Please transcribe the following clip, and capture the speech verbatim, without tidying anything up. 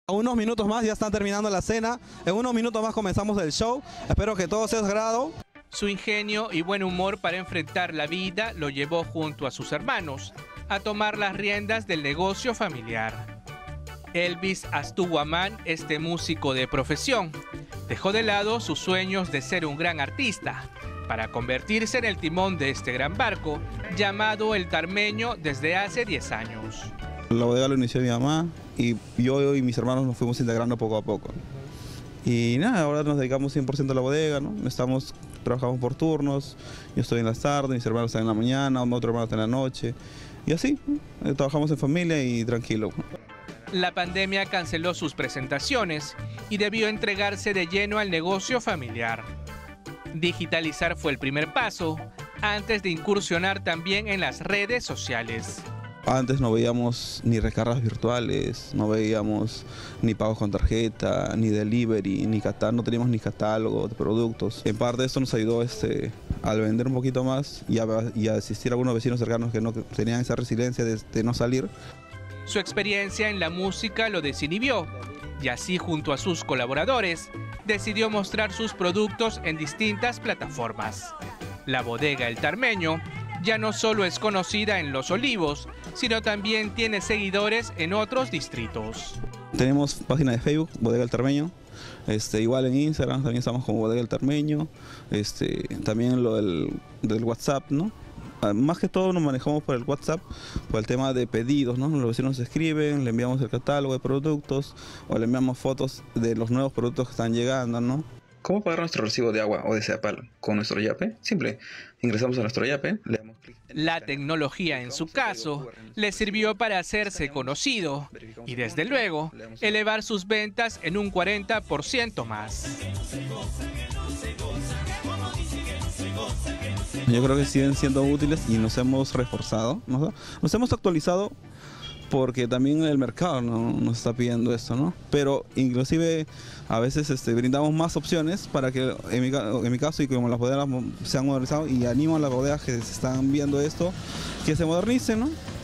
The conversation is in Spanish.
A unos minutos más ya están terminando la cena, en unos minutos más comenzamos el show, espero que todo sea de agrado. Su ingenio y buen humor para enfrentar la vida lo llevó junto a sus hermanos a tomar las riendas del negocio familiar. Elvis Astuguamán, este músico de profesión, dejó de lado sus sueños de ser un gran artista para convertirse en el timón de este gran barco llamado El Tarmeño desde hace diez años. La bodega lo inició mi mamá y yo y mis hermanos nos fuimos integrando poco a poco. Y nada, ahora nos dedicamos cien por ciento a la bodega, ¿no? Estamos, trabajamos por turnos, yo estoy en las tardes, mis hermanos están en la mañana, otro hermano está en la noche. Y así, ¿no? Trabajamos en familia y tranquilo. La pandemia canceló sus presentaciones y debió entregarse de lleno al negocio familiar. Digitalizar fue el primer paso, antes de incursionar también en las redes sociales. Antes no veíamos ni recargas virtuales, no veíamos ni pagos con tarjeta, ni delivery, ni catálogo, no teníamos ni catálogo de productos. En parte esto nos ayudó este, al vender un poquito más y a, y a asistir a algunos vecinos cercanos que no que tenían esa resiliencia de, de no salir. Su experiencia en la música lo desinhibió y así junto a sus colaboradores decidió mostrar sus productos en distintas plataformas. La bodega El Tarmeño ya no solo es conocida en Los Olivos, sino también tiene seguidores en otros distritos. Tenemos página de Facebook, Bodega El Tarmeño, este, igual en Instagram también estamos como Bodega El Tarmeño, este, también lo del, del WhatsApp, ¿no? Más que todo nos manejamos por el WhatsApp, por el tema de pedidos, ¿no? Los vecinos nos escriben, le enviamos el catálogo de productos o le enviamos fotos de los nuevos productos que están llegando, ¿no? ¿Cómo pagar nuestro recibo de agua o de Ceapal? ¿Con nuestro Yape? Simple, ingresamos a nuestro Yape, le damos clic. La tecnología en su caso le sirvió para hacerse conocido y desde luego elevar sus ventas en un cuarenta por ciento más. Yo creo que siguen siendo útiles y nos hemos reforzado, ¿no? Nos hemos actualizado porque también el mercado, ¿no?, nos está pidiendo esto, ¿no? Pero inclusive a veces este, brindamos más opciones para que, en mi, en mi caso, y como las bodegas se han modernizado y animo a las bodegas que se están viendo esto, que se modernicen, ¿no?